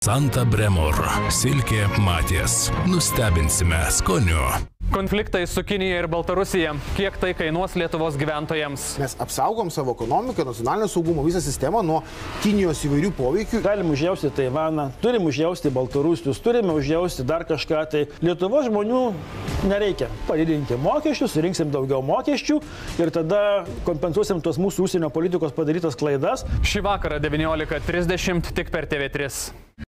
Santa Bremor. Silkė Matės. Nustebinsime skoniu. Konfliktai su Kinija ir Baltarusija. Kiek tai kainuos Lietuvos gyventojams? Mes apsaugom savo ekonomiką, nacionalinio saugumo, visą sistemą nuo Kinijos įvairių poveikių. Galim užjausti Taivaną, turim užjausti Baltarusius, turime užjausti dar kažką. Tai Lietuvos žmonių nereikia. Padidinti mokesčius, surinksim daugiau mokesčių ir tada kompensuosim tos mūsų užsienio politikos padarytas klaidas. Šį vakarą 19:30 tik per TV3.